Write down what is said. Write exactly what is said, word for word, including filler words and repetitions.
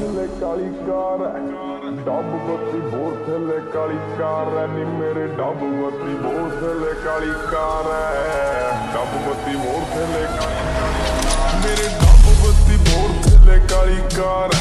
थले काली कार है, डब बत्ती बोर थले काली कार है नी मेरे डब बत्ती बोर थले काली कार है, डब बत्ती बोर थले काली कार मेरे डब बत्ती बोर थले काली कार